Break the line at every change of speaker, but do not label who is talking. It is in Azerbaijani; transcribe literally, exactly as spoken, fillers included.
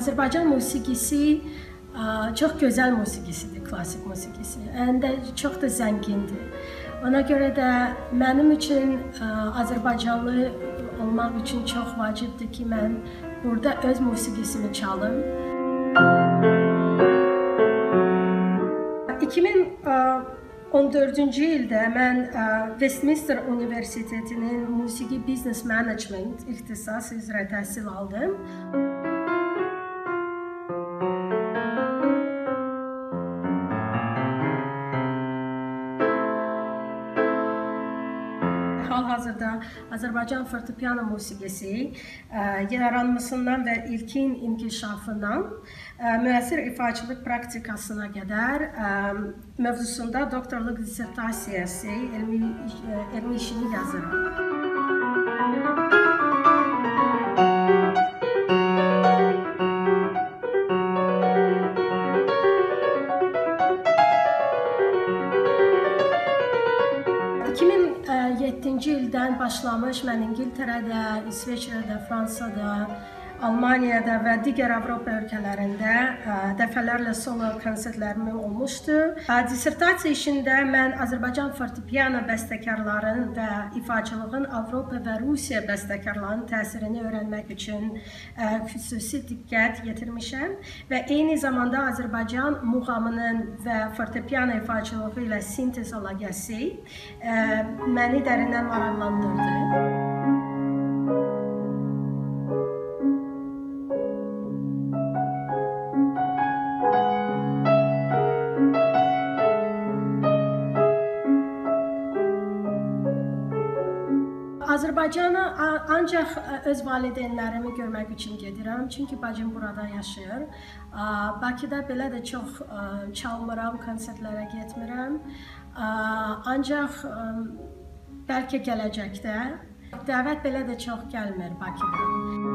Azərbaycan musiqisi çox gözəl musiqisidir, klassik musiqisi. Həm də çox da zəngindir. Ona görə də mənim üçün Azərbaycanlı olmaq üçün çox vacibdir ki, mən burada öz musiqisini çalım. iki min on dördüncü ildə mən Westminster Universitetinin Musiqi Business Management ixtisası üzrə təhsil aldım. Hal-hazırda Azərbaycan fortepiano musiqisi yaranmasından və ilkin inkişafından müəssir ifaçılıq praktikasına qədər mövzusunda doktorluq dissertasiyası, elmi işini yazıram. iki min yeddinci ildən başlamış mən İngiltərədə, İsveçrədə, Fransada, Almaniyada və digər Avropa ölkələrində dəfələrlə solo konsertlərim olmuşdu. Dissertasiya işində mən Azərbaycan fortepiano bəstəkarlarının və ifaçılığın Avropa və Rusiya bəstəkarlarının təsirini öyrənmək üçün xüsusi diqqət yetirmişəm və eyni zamanda Azərbaycan muğamının və fortepiano ifaçılığı ilə sintez əlaqəsi məni dərindən maraqlandırdı. Azərbaycana ancaq öz valideynlərimi görmək üçün gedirəm, çünki bacım burada yaşayır. Bakıda belə də çox çalmıram, konsertlərə getmirəm. Ancaq bəlkə gələcəkdə dəvət belə də çox gəlmir Bakıda.